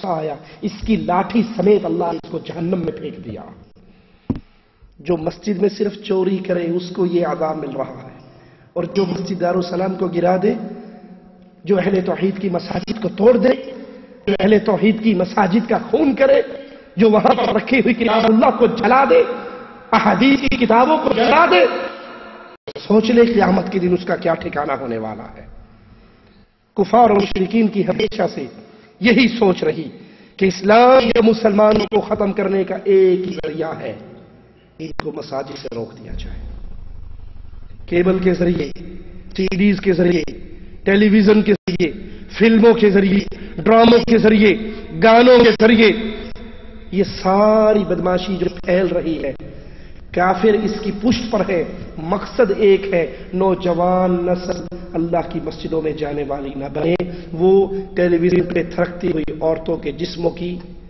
غصہ آیا، اس کی لاٹھی سمیت اللہ نے اس کو جہنم میں پھینک دیا۔ جو مسجد میں صرف چوری کرے اس کو یہ عذاب مل رہا ہے، اور جو مسجد دارالسلام کو گرا دے، جو اہل توحید کی مساجد کو توڑ دے، جو اہل توحید کی مساجد کا خون کرے، جو وہاں پر رکھی ہوئی کتاب اللہ کو جلا دے، احادیث کی کتابوں کو جلا دے، سوچ لے قیامت کے دن اس کا کیا ٹھکانہ ہونے والا ہے۔ کفار اور مشرکین کی ہمیشہ سے یہی سوچ رہی کہ اسلام یا مسلمانوں کو ختم کرنے کا ایک ہی ذریعہ ہے، ان کو مساجد سے روک دیا جائے۔ کیبل کے ذریعے، ٹی ویز کے ذریعے، ٹیلی ویژن کے ذریعے، فلموں کے ذریعے، ڈراموں کے ذریعے، گانوں کے ذریعے، یہ ساری بدماشی جو پھیل رہی ہے، کافر اس کی پشت پر ہے، مقصد ایک ہے، نوجوان نسل اللہ کی مسجدوں میں جانے والی نہ بنے، وہ ٹیلی ویژن پہ تھرکتی ہوئی عورتوں کے جسموں کی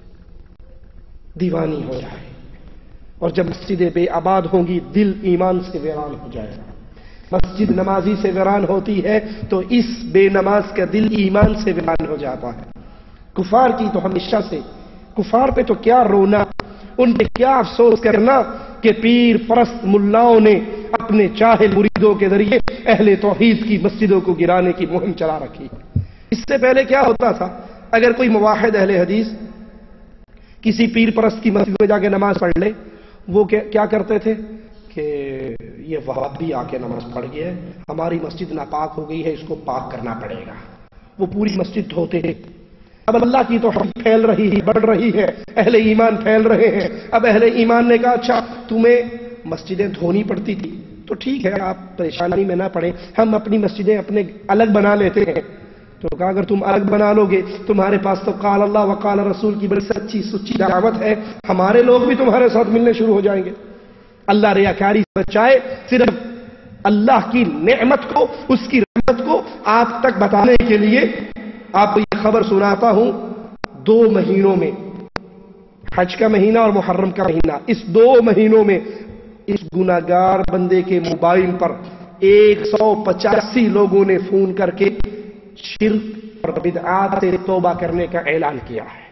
دیوانی ہو جائے، اور جب مسجدیں بے آباد ہوں گی دل ایمان سے ویران ہو جائے گا۔ مسجد نمازی سے ویران ہوتی ہے تو اس بے نماز کا دل ایمان سے ویران ہو جاتا ہے۔ کفار کی تو ہمیشہ سے، کفار پہ تو کیا رونا، ان پہ کیا افسوس کرنا کہ پیر پرست ملاؤں نے اپنے جاہل مریدوں کے ذریعے اہل توحید کی مسجدوں کو گرانے کی مہم چلا رکھی۔ اس سے پہلے کیا ہوتا تھا، اگر کوئی موحد اہل حدیث کسی پیر پرست کی مسجد میں جا کے نماز پڑھ لے، وہ کیا کرتے تھے کہ یہ وہابی آ کے نماز پڑھ گیا ہے، ہماری مسجد ناپاک ہو گئی ہے، اس کو پاک کرنا پڑے گا، وہ پوری مسجد دھوتے ہیں۔ اب اللہ کی توحید پھیل رہی ہے، بڑھ رہی ہے، اہل ایمان پھیل رہے ہیں، اب اہل ایمان نے کہا اچھا تمہیں مسجدیں دھونی پڑتی تھی تو ٹھیک ہے، آپ پریشانی میں نہ پڑیں، ہم اپنی مسجدیں اپنے الگ بنا لیتے ہیں۔ تو کہا اگر تم الگ بنا لو گے، تمہارے پاس تو قال اللہ و قال رسول کی بڑی سچی سچی دعوت ہے، ہمارے لوگ بھی تمہارے ساتھ ملنے شروع ہو جائیں گے۔ اللہ ریاکاری سے بچائے، صرف اللہ کی نعمت کو، اس کی رحمت کو آپ تک بتانے کے لیے آپ کو یہ خبر سناتا ہوں، 2 مہینوں میں، حج کا مہینہ اور محرم کا مہینہ، اس 2 مہینوں میں اس گناہگار بندے کے موبائل پر 185 لوگوں نے فون کر کے شرک اور بدعات سے توبہ کرنے کا اعلان کیا ہے۔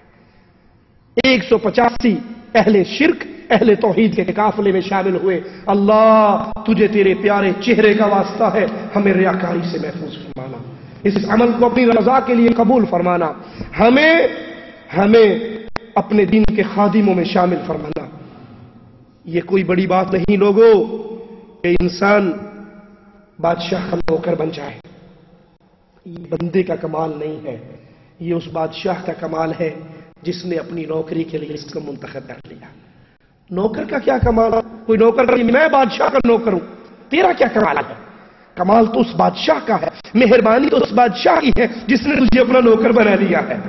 185 اہل شرک اہل توحید کے قافلے میں شامل ہوئے۔ اللہ تجھے تیرے پیارے چہرے کا واسطہ ہے، ہمیں ریاکاری سے محفوظ فرمانا، اس عمل کو اپنی رضا کے لیے قبول فرمانا، ہمیں اپنے دین کے خادموں میں شامل فرمانا۔ یہ کوئی بڑی بات نہیں لوگوں کہ انسان بادشاہ کا نوکر بن جائے، یہ بندے کا کمال نہیں ہے، یہ اس بادشاہ کا کمال ہے جس نے اپنی نوکری کے لیے اس کو منتخب کر لیا۔ نوکر کا کیا کمال ہے؟ کوئی نوکر کہ میں بادشاہ کا نوکر ہوں، تیرا کیا کمال ہے؟ کمال تو اس بادشاہ کا ہے، مہربانی تو اس بادشاہ کی ہے جس نے تجھے اپنا نوکر بنا لیا ہے۔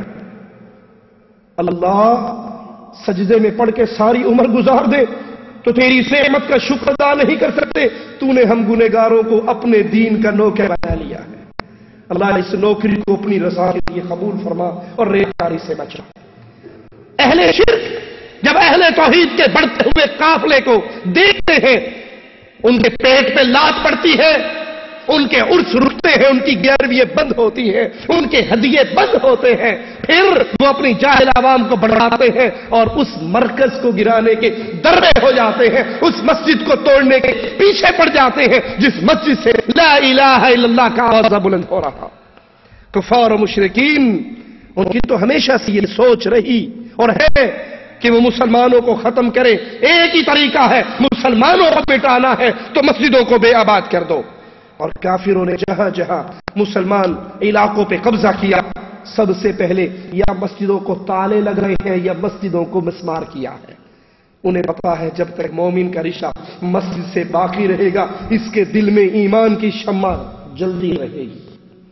اللہ سجدے میں پڑھ کے ساری عمر گزار دے تو تیری اس نعمت کا شکر ادا نہیں کر سکتے، تو نے ہم گنہگاروں کو اپنے دین کا نوکر بنا لیا ہے۔ اللہ اس نوکری کو اپنی رضا کے لیے قبول فرما اور ریاکاری سے بچا۔ اہل شرک جب اہل توحید کے بڑھتے ہوئے قافلے کو دیکھتے ہیں، ان کے پیٹ پہ لات پڑتی ہے، ان کے عرس رکتے ہیں، ان کی گیروییں بند ہوتی ہیں، ان کے ہدیے بند ہوتے ہیں، پھر وہ اپنی جاہل عوام کو بڑھاتے ہیں اور اس مرکز کو گرانے کے دربے ہو جاتے ہیں، اس مسجد کو توڑنے کے پیچھے پڑ جاتے ہیں جس مسجد سے لا الہ الا اللہ کا آواز بلند ہو رہا۔ کفار و مشرکین ان کی تو ہمیشہ سے یہ سوچ رہی اور ہے کہ وہ مسلمانوں کو ختم کرے، ایک ہی طریقہ ہے، مسلمانوں کو مٹانا ہے تو مسجدوں کو بے آباد کر دو۔ اور کافروں نے جہاں جہاں مسلمان علاقوں پہ قبضہ کیا، سب سے پہلے یا مسجدوں کو تالے لگ رہے ہیں یا مسجدوں کو مسمار کیا ہے۔ انہیں پتا ہے جب تک مومن کا رشتہ مسجد سے باقی رہے گا، اس کے دل میں ایمان کی شمع جلدی رہے گی۔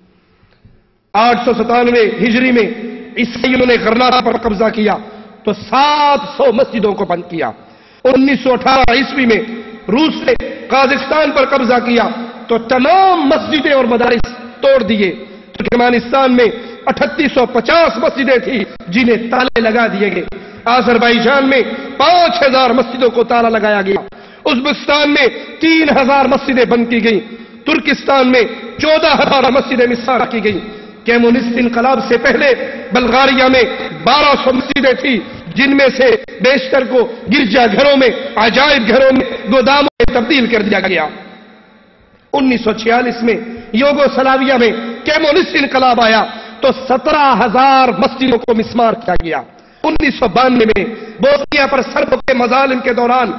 897 ہجری میں عیسائیوں نے غرناطہ پر قبضہ کیا تو 700 مسجدوں کو بند کیا۔ 1918 عیسوی میں روس نے قازقستان پر قبضہ کیا تو تمام مسجدیں اور مدارس توڑ دیے۔ ترکمانستان میں 3850 مسجدیں تھیں جنہیں تالے لگا دیے گئے۔ آذربائیجان میں 5000 مسجدوں کو تالا لگایا گیا۔ ازبکستان میں 3000 مسجدیں بند کی گئیں۔ ترکستان میں 14000 مسجدیں مسمار کی گئیں۔ کمیونسٹ انقلاب سے پہلے بلغاریہ میں 1200 مسجدیں تھیں، جن میں سے بیشتر کو گرجا گھروں میں، عجائب گھروں میں، گوداموں میں تبدیل کر دیا گیا۔ 1946 میں یوگوسلاویہ میں کمیونسٹ انقلاب آیا تو 17,000 مسجدوں کو مسمار کیا گیا۔ 1992 میں بوسنیا پر سربوں کے مظالم کے دوران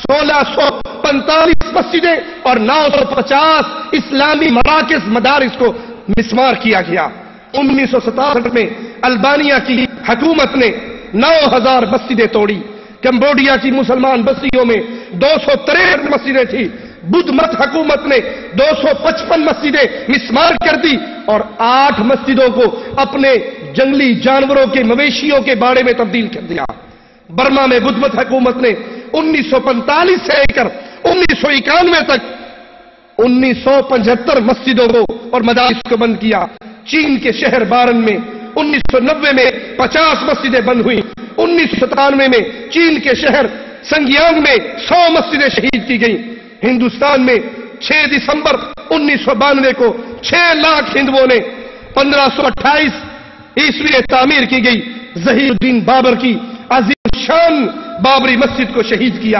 1645 مسجدیں اور 950 اسلامی مراکز مدارس کو مسمار کیا گیا۔ 1967 میں البانیہ کی حکومت نے 9,000 مسجدیں توڑی۔ کمبوڈیا کی مسلمان بستیوں میں 263 مسجدیں تھیں۔ بدھ مت حکومت نے 255 مسجدیں مسمار کر دی اور 8 مسجدوں کو اپنے جنگلی جانوروں کے مویشیوں کے باڑے میں تبدیل کر دیا۔ برما میں بدھ مت حکومت نے 1945 سے لے کر 1991 تک 1975 مسجدوں کو اور مدارس کو بند کیا۔ چین کے شہر بارن میں 1990 میں 50 مسجدیں بند ہوئیں۔ 1997 میں چین کے شہر سنگیانگ میں 100 مسجدیں شہید کی گئیں۔ ہندوستان میں 6 دسمبر 1992 کو 6 لاکھ ہندوؤں نے 1528 عیسوی میں تعمیر کی گئی ظہیر الدین بابر کی عظیم شان بابری مسجد کو شہید کیا۔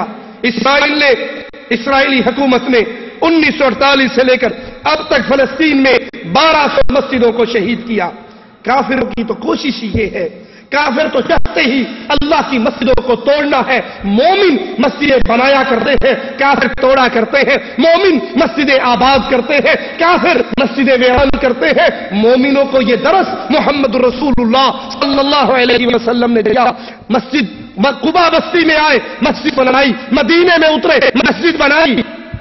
اسرائیلی حکومت نے 1948 سے لے کر اب تک فلسطین میں 1200 مسجدوں کو شہید کیا۔ کافروں کی تو کوشش یہ ہے، کافر تو چاہتے ہی اللہ کی مسجدوں کو توڑنا ہے۔ مومن مسجدیں بنایا کرتے ہیں، کافر توڑا کرتے ہیں۔ مومن مسجدیں آباد کرتے ہیں، کافر مسجدیں ویران کرتے ہیں۔ مومنوں کو یہ درس محمد رسول اللہ صلی اللہ علیہ وسلم نے دیا۔ مسجد قباء بستی میں آئے، مسجد بنائی، مدینے میں اترے، مسجد بنائی۔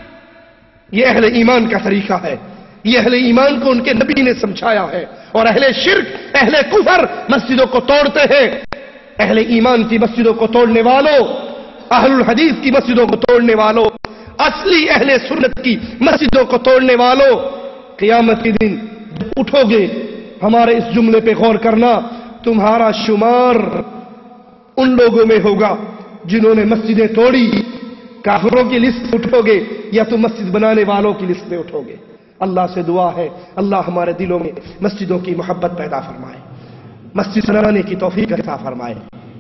یہ اہل ایمان کا طریقہ ہے، یہ اہل ایمان کو ان کے نبی نے سمجھایا ہے۔ اور اہل شرک، اہل کفر مسجدوں کو توڑتے ہیں۔ اہل ایمان کی مسجدوں کو توڑنے والوں، اہل الحدیث کی مسجدوں کو توڑنے والوں، اصلی اہل سنت کی مسجدوں کو توڑنے والوں، قیامت کے دن اٹھو گے، ہمارے اس جملے پہ غور کرنا، تمہارا شمار ان لوگوں میں ہوگا جنہوں نے مسجدیں توڑی۔ کافروں کی لسٹ اٹھو گے یا تم مسجد بنانے والوں کی لسٹ میں اٹھو گے؟ اللہ سے دعا ہے اللہ ہمارے دلوں میں مسجدوں کی محبت پیدا فرمائے، مسجد بنانے کی توفیق عطا فرمائے۔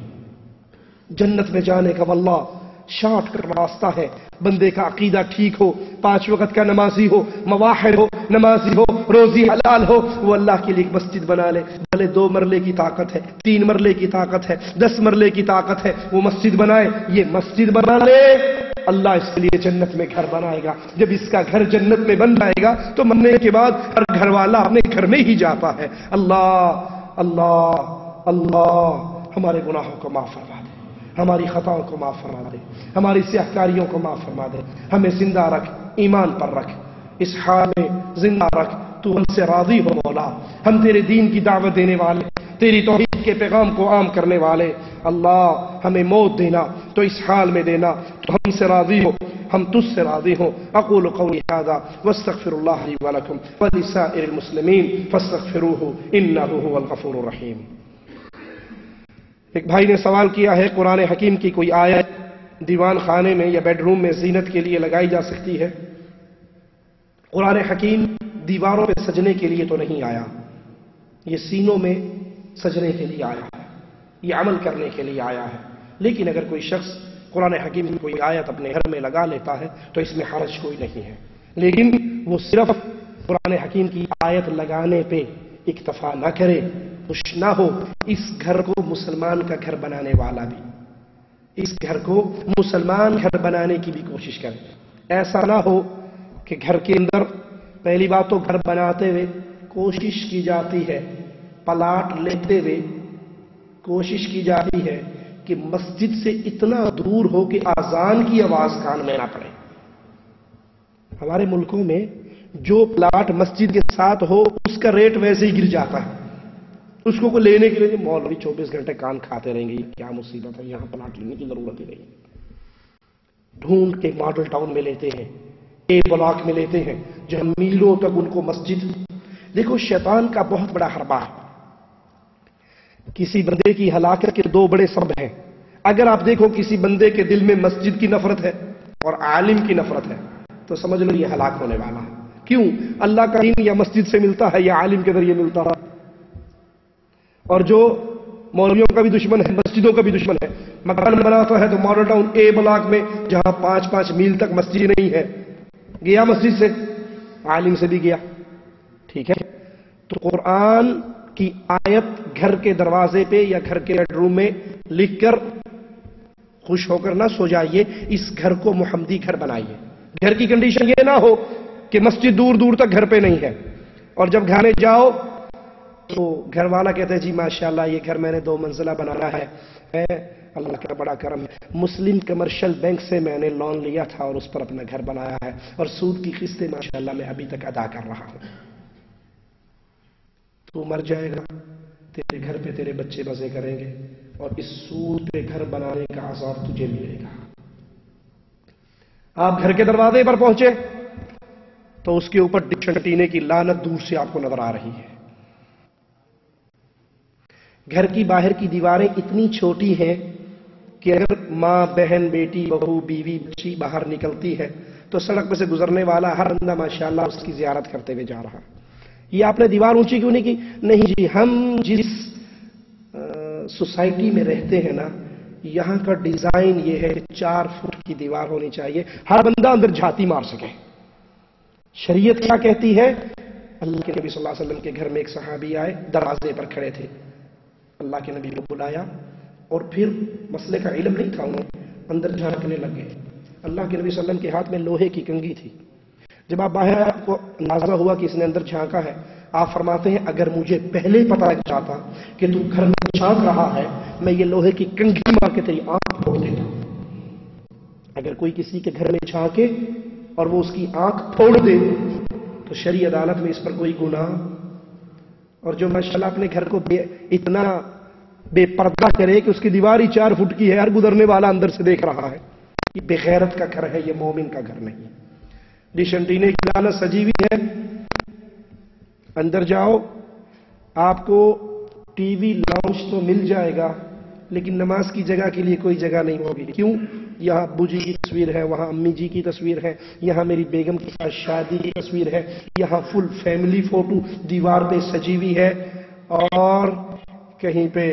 جنت میں جانے کا واللہ شارٹ کٹ راستہ ہے، بندے کا عقیدہ ٹھیک ہو، 5 وقت کا نمازی ہو، موحد ہو، نمازی ہو، روزی حلال ہو، وہ اللہ کے لیے ایک مسجد بنا لے۔ بھلے 2 مرلے کی طاقت ہے، 3 مرلے کی طاقت ہے، 10 مرلے کی طاقت ہے، وہ مسجد بنائے۔ یہ مسجد بنا لے، اللہ اس کے لیے جنت میں گھر بنائے گا۔ جب اس کا گھر جنت میں بن جائے گا تو مرنے کے بعد ہر گھر والا اپنے گھر میں ہی جاتا ہے۔ اللہ اللہ اللہ ہمارے گناہوں کو معاف فرما دے، ہماری خطاؤں کو معاف فرما دے، ہماری سیاہکاریوں کو معاف فرما دے، ہمیں زندہ رکھ، ایمان پر رکھ، اس حال میں زندہ رکھ، تو ہم سے راضی ہو مولا۔ ہم تیرے دین کی دعوت دینے والے، تیری توحید کے پیغام کو عام کرنے والے، اللہ ہمیں موت دینا تو اس حال میں دینا تو ہم سے راضی ہو، ہم تجھ سے راضی ہوں۔ اقول قولی ھذا واستغفر اللہ لی ولکم ولسائر المسلمین فاستغفروہ انہ ھو الغفور الرحیم۔ ایک بھائی نے سوال کیا ہے، قرآن حکیم کی کوئی آیت دیوان خانے میں یا بیڈ روم میں زینت کے لیے لگائی جا سکتی ہے؟ قرآن حکیم دیواروں پہ سجنے کے لیے تو نہیں آیا، یہ سینوں میں سجنے کے لیے آیا ہے، یہ عمل کرنے کے لیے آیا ہے۔ لیکن اگر کوئی شخص قرآن حکیم کی کوئی آیت اپنے گھر میں لگا لیتا ہے تو اس میں حرج کوئی نہیں ہے، لیکن وہ صرف قرآن حکیم کی آیت لگانے پہ اکتفا نہ کرے، خوش نہ ہو، اس گھر کو مسلمان کا گھر بنانے والا بھی اس گھر کو مسلمان گھر بنانے کی بھی کوشش کرے۔ ایسا نہ ہو کہ گھر کے اندر پہلی بات تو گھر بناتے ہوئے کوشش کی جاتی ہے، پلاٹ لیتے ہوئے کوشش کی جاتی ہے کہ مسجد سے اتنا دور ہو کہ اذان کی آواز کان میں نہ پڑے۔ ہمارے ملکوں میں جو پلاٹ مسجد کے ساتھ ہو اس کا ریٹ ویسے ہی گر جاتا ہے، اس کو لینے کے لیے مولوی 24 گھنٹے کان کھاتے رہیں گے، کیا مصیبت ہے، یہاں پلاٹ لینے کی ضرورت ہی نہیں۔ ڈھونڈ کے ماڈل ٹاؤن میں لیتے ہیں، اے بلاک میں لیتے ہیں، جہاں میلوں تک ان کو مسجد۔ دیکھو شیطان کا بہت بڑا حربہ ہے، کسی بندے کی ہلاکت کے 2 بڑے سبب ہیں۔ اگر آپ دیکھو کسی بندے کے دل میں مسجد کی نفرت ہے اور عالم کی نفرت ہے تو سمجھ لو یہ ہلاک ہونے والا ہے۔ کیوں؟ اللہ کا دین یا مسجد سے ملتا ہے یا عالم کے ذریعے ملتا ہے؟ اور جو مولویوں کا بھی دشمن ہے، مسجدوں کا بھی دشمن ہے، مکان بناتا ہے تو ماڈل ٹاؤن اے بلاک میں جہاں 5-5 میل تک مسجد نہیں ہے، گیا مسجد سے، عالم سے بھی گیا، ٹھیک ہے؟ تو قرآن کی آیت گھر کے دروازے پہ یا گھر کے بیڈ روم میں لکھ کر خوش ہو کر نہ سو جائیے، اس گھر کو محمدی گھر بنائیے۔ گھر کی کنڈیشن یہ نہ ہو کہ مسجد دور دور تک گھر پہ نہیں ہے، اور جب گھر میں جاؤ تو گھر والا کہتا ہے جی ماشاءاللہ یہ گھر میں نے 2 منزلہ بنانا ہے، اللہ کا بڑا کرم ہے، مسلم کمرشل بینک سے میں نے لون لیا تھا اور اس پر اپنا گھر بنایا ہے، اور سود کی قسطیں ماشاءاللہ میں ابھی تک ادا کر رہا ہوں۔ تو مر جائے گا، تیرے گھر پہ تیرے بچے مزے کریں گے، اور اس سود پہ گھر بنانے کا عذاب تجھے ملے گا۔ آپ گھر کے دروازے پر پہنچے تو اس کے اوپر ڈنٹینے کی لعنت دور سے آپ کو نظر آ رہی ہے۔ گھر کی باہر کی دیواریں اتنی چھوٹی ہیں کہ اگر ماں، بہن، بیٹی، بہو، بیوی، بچی باہر نکلتی ہے تو سڑک پہ سے گزرنے والا ہر بندہ ماشاءاللہ اس کی زیارت کرتے ہوئے جا رہا۔ یہ آپ نے دیوار اونچی کیوں نہیں کی؟ نہیں جی، ہم جس سوسائٹی میں رہتے ہیں نا، یہاں کا ڈیزائن یہ ہے کہ 4 فٹ کی دیوار ہونی چاہیے، ہر بندہ اندر جھاتی مار سکے۔ شریعت کیا کہتی ہے؟ اللہ کے نبی صلی اللہ علیہ وسلم کے گھر میں ایک صحابی آئے، دروازے پر کھڑے تھے، اللہ کے نبی کو بلایا اور پھر مسئلے کا علم نہیں تھا، انہیں اندر جھانکنے لگے۔ اللہ کے نبی صلی اللہ علیہ وسلم کے ہاتھ میں لوہے کی کنگھی تھی۔ جب آپ باہر آپ کو اندازہ ہوا کہ اس نے اندر جھانکا ہے، آپ فرماتے ہیں اگر مجھے پہلے پتا لگ جاتا کہ تو گھر میں جھانک رہا ہے، میں یہ لوہے کی کنگھی مار کے تیری آنکھ پھوڑ دیتا۔ اگر کوئی کسی کے گھر میں جھانکے اور وہ اس کی آنکھ پھوڑ دے تو شرعی عدالت میں اس پر کوئی گناہ، اور جو ماشاءاللہ اپنے گھر کو اتنا بے پردہ کرے کہ اس کی دیوار ہی 4 فٹ کی ہے، ہر گزرنے والا اندر سے دیکھ رہا ہے، یہ بے غیرت کا گھر ہے، یہ مومن کا گھر نہیں۔ ڈشنٹینے کی لعنت سجی ہوئی ہے۔ اندر جاؤ، آپ کو ٹی وی لاؤنج تو مل جائے گا لیکن نماز کی جگہ کے لیے کوئی جگہ نہیں ہوگی۔ کیوں؟ یہاں ابو جی کی تصویر ہے، وہاں امی جی کی تصویر ہے، یہاں میری بیگم کے ساتھ شادی کی تصویر ہے، یہاں فل فیملی فوٹو دیوار پہ سجی ہوئی ہے، اور کہیں پہ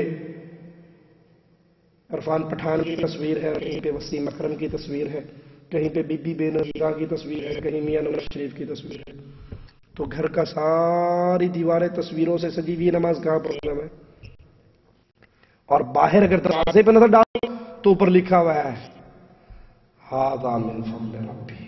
عرفان پٹھان کی تصویر ہے، کہیں پہ وسیم اکرم کی تصویر ہے، کہیں پہ بی بی بے نظیرہ کی تصویر ہے، کہیں میاں نواز شریف کی تصویر ہے۔ تو گھر کا ساری دیواریں تصویروں سے سجی ہوئی، نماز کہاں پروگرام ہے؟ اور باہر اگر دروازے پہ نظر ڈالو تو اوپر لکھا ہوا ہے ھذا من فضل ربی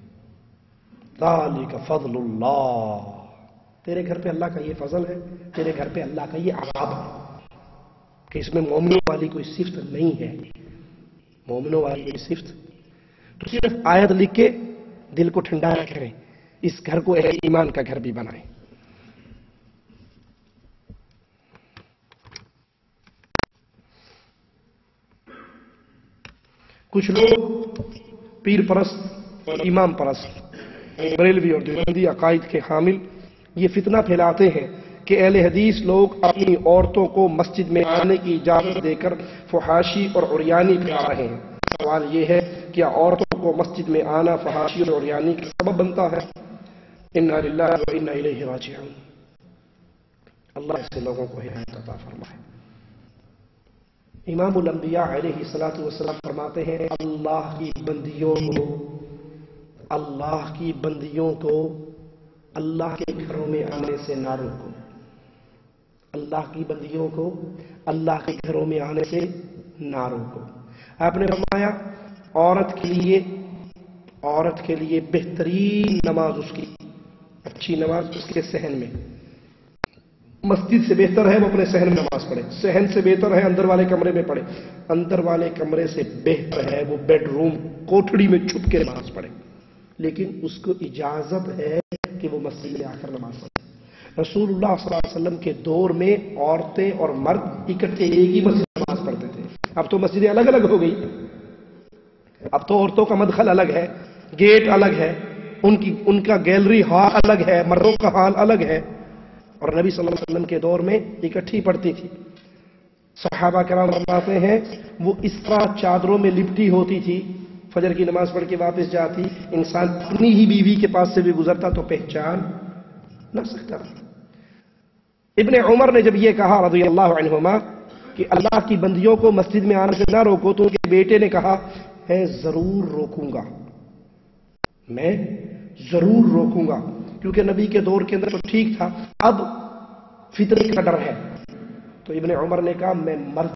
ذالک فضل اللہ۔ تیرے گھر پہ اللہ کا یہ فضل ہے، تیرے گھر پہ اللہ کا یہ عذاب ہے کہ اس میں مومنوں والی کوئی صفت نہیں ہے، مومنوں والی کوئی صفت۔ تو صرف آیت لکھ کے دل کو ٹھنڈا نہ کریں، اس گھر کو اہل ایمان کا گھر بھی بنائیں۔ کچھ لوگ پیر پرست اور امام پرست، بریلوی اور دیوبندی عقائد کے حامل یہ فتنہ پھیلاتے ہیں کہ اہل حدیث لوگ اپنی عورتوں کو مسجد میں آنے کی اجازت دے کر فحاشی اور عریانی پھیلا رہے ہیں۔ سوال یہ ہے کیا عورتوں کو مسجد میں آنا فحاشی اور عریانی کا سبب بنتا ہے؟ انا للہ و انا الیہ راجعون۔ اللہ ایسے لوگوں کو ہدایت عطا فرمائے۔ امام الانبیاء علیہ الصلوۃ والسلام فرماتے ہیں اللہ کی بندیوں کو اللہ کے گھروں میں آنے سے نہ روکو، اللہ کی بندیوں کو اللہ کے گھروں میں آنے سے نہ روکو۔ آپ نے فرمایا عورت کے لیے بہترین نماز اس کی اچھی نماز اس کے صحن میں، مسجد سے بہتر ہے وہ اپنے صحن میں نماز پڑھے، صحن سے بہتر ہے اندر والے کمرے میں پڑھے، اندر والے کمرے سے بہتر ہے وہ بیڈ روم کوٹھڑی میں چھپ کے نماز پڑھے، لیکن اس کو اجازت ہے کہ وہ مسجد میں آ کر نماز پڑھے۔ رسول اللہ صلی اللہ علیہ وسلم کے دور میں عورتیں اور مرد اکٹھے ایک ہی مسجد میں نماز پڑھتے تھے۔ اب تو مسجدیں الگ الگ ہو گئی، اب تو عورتوں کا مدخل الگ ہے، گیٹ الگ ہے، ان کا گیلری ہال الگ ہے، مردوں کا ہال الگ ہے، اور نبی صلی اللہ علیہ وسلم کے دور میں اکٹھی پڑتی تھی۔ صحابہ کرام فرماتے ہیں وہ اس طرح چادروں میں لپٹی ہوتی تھی، فجر کی نماز پڑھ کے واپس جاتی، انسان اپنی ہی بیوی کے پاس سے بھی گزرتا تو پہچان نہ سکتا۔ ابن عمر نے جب یہ کہا رضی اللہ عنہما کہ اللہ کی بندیوں کو مسجد میں آنے سے نہ روکو، تو ان کے بیٹے نے کہا میں ضرور روکوں گا، میں ضرور روکوں گا، کیونکہ نبی کے دور کے اندر تو ٹھیک تھا، اب فتنے کا ڈر ہے۔ تو ابن عمر نے کہا میں مر